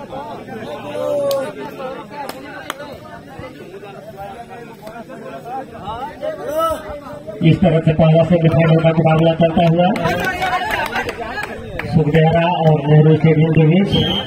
इस तरह से पहला सेमीफाइनल का मुकाबला चलता हुआ सुखदेहरा और नेहरू स्टेडियम के बीच।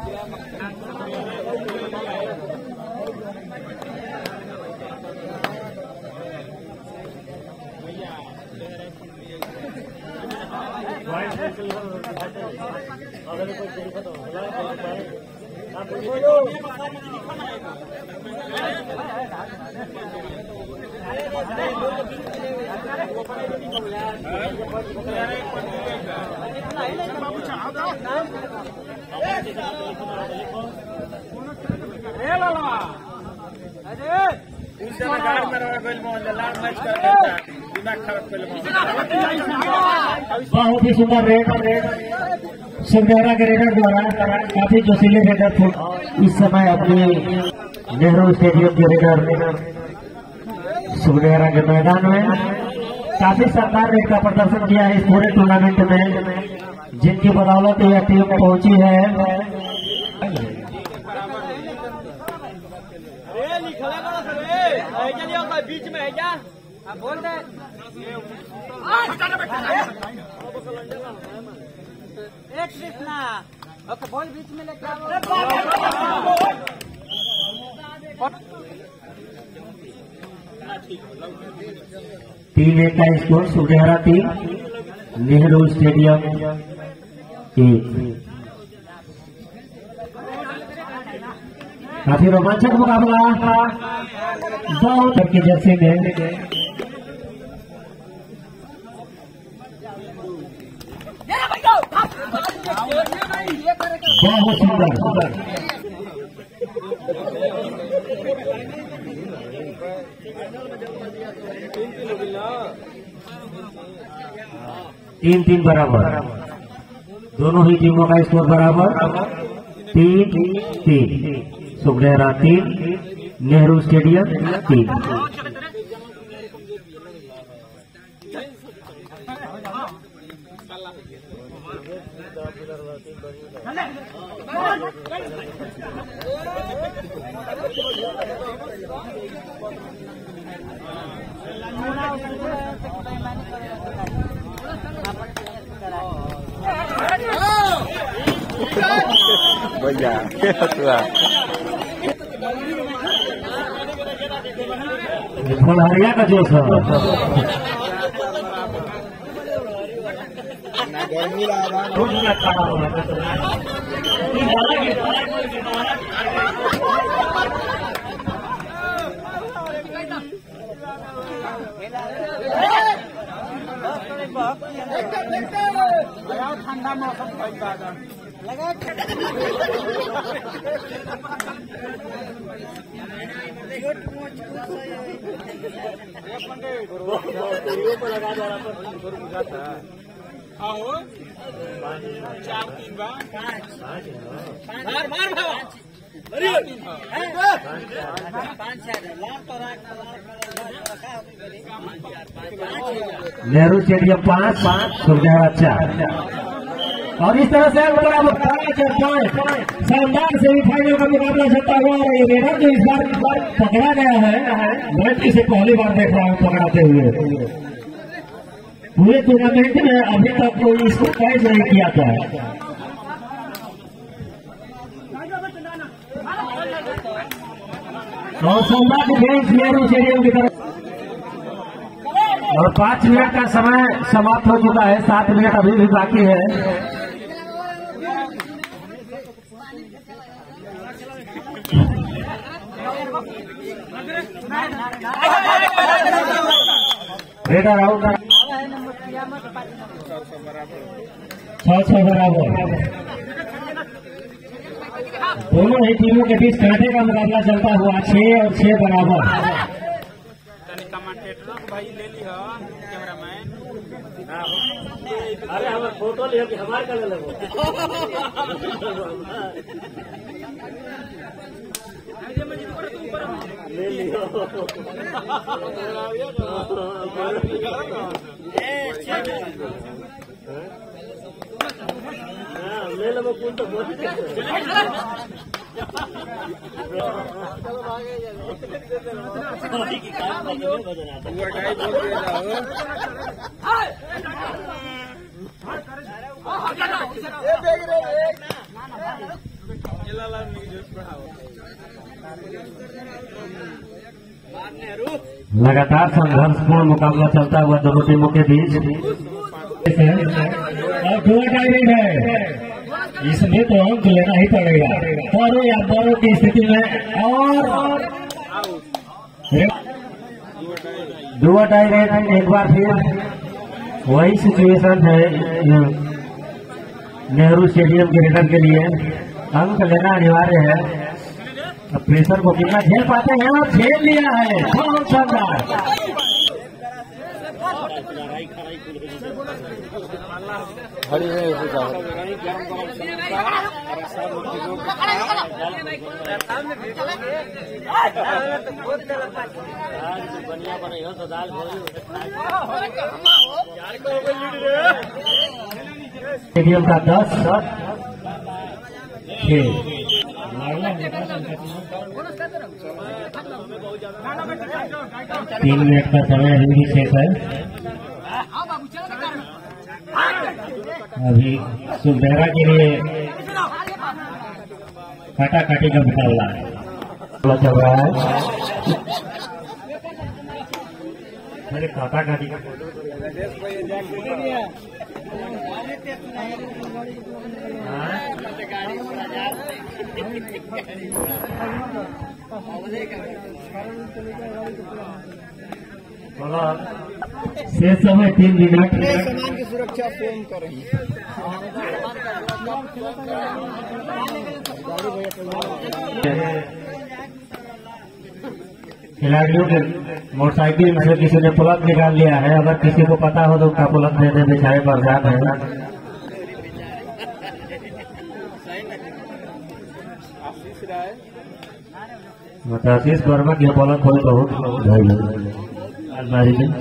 बहुत ही सुंदर रेड सुखदेहरा के रेडर द्वारा काफी जोशीले रेडर थे। इस समय अपने नेहरू स्टेडियम के रेडर सुखदेहरा के मैदान में काफी शानदार रेड का प्रदर्शन किया है इस पूरे टूर्नामेंट में, जिनकी बदौलत यह टीम पहुंची है। बीच में है क्या बोल दे एक कृष्णा बॉल बीच में लेकर टीम एक का स्कोर सुखदेहरा 3 नेहरू स्टेडियम 1। काफी रोमांचक मुकाबला बहुत के जर्सी में बहुत सुंदर 3-3 बराबर, दोनों ही टीमों का स्कोर बराबर 3-3। सुखदेहरा 3 नेहरू स्टेडियम 3। भैया फुलहरिया का जोश है। ठंडा मौसम लगा आओ 4-3 मार मार नेहरू स्टेडियम 5 सुखदेहरा 4। और इस तरह से बराबर 5 शानदार सेमीफाइनल का मुकाबला चलता हुआ। और ये रेडर जो इस बार पकड़ा गया है, मैं इसे पहली बार देख रहा हूँ पकड़ाते हुए। पूरे टूर्नामेंट में अभी तक कोई इसको कैच नहीं किया था। और सम्राट बेंच नेहरू स्टेडियम की तरफ। और 5 मिनट का समय समाप्त हो चुका है, 7 मिनट अभी भी बाकी है। रेडर आउट 6 बराबर। दोनों ही टीमों के बीच कांटे का मुकाबला चलता हुआ 6 और 6 बराबर। भाई ले ली कैमरामैन। अरे हमारे फोटो ले हमारे का ले लियो। लगातार संघर्षपूर्ण मुकाबला चलता हुआ दोनों टीमों के बीच और दो टाइमिंग है, इसमें तो अंक लेना ही पड़ेगा दोनों या दोनों की स्थिति में। और दुआ टाई रेट एक बार फिर वही सिचुएशन है नेहरू स्टेडियम क्रिकेटर के लिए, अंक लेना अनिवार्य है। अब प्रेशर को कितना झेल पाते हैं, और झेल लिया है बहुत शानदार। स्टेडियम का 10 3 मिनट का समय अभी भी शेष है। अभी सुबेरा के लिए काटाकाटी का मुकाबला चल रहा है। मेरे काटाकाटी का शेष समय 3 मिनट। सामान की सुरक्षा स्वयं करें। खिलाड़ियों के मोटरसाइकिल में से किसी ने प्लग निकाल लिया है, अगर किसी को पता हो तो उसका प्लग देने बिछाए पर जाता है। आशीष वर्मा की पलक हो तो अलमारी में,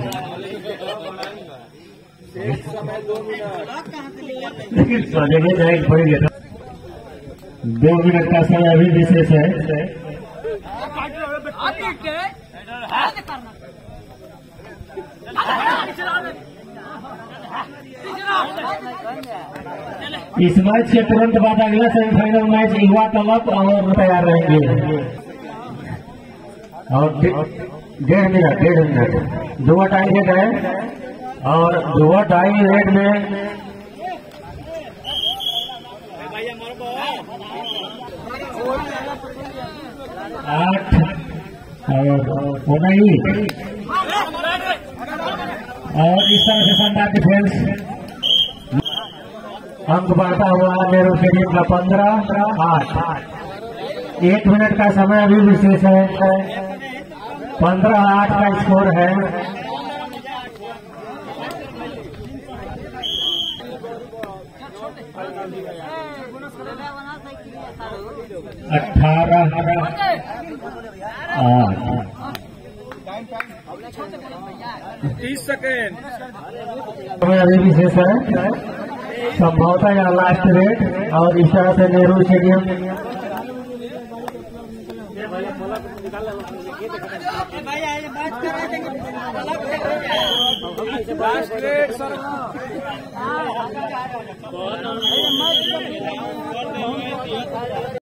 लेकिन सोचेंगे जाए पड़ गया। 2 मिनट का समय अभी विशेष है। इस मैच के तुरंत बाद अगला सेमीफाइनल मैच युवा क्लब और तैयार रहेंगे। और 1.5 मिनट दो टाई रेट है, और दो टाई रेट में आठ और नहीं, और इस तरह से शानदार डिफेंस। अंक बढ़ता हुआ नेहरू स्टेडियम का 15-8। 1 मिनट का समय अभी विशेष है। 15-8 का स्कोर है। 30 सेकेंड समय अभी विशेष है, संभवतः या लास्ट रेट। और इस तरह से नेहरू स्टेडियम सर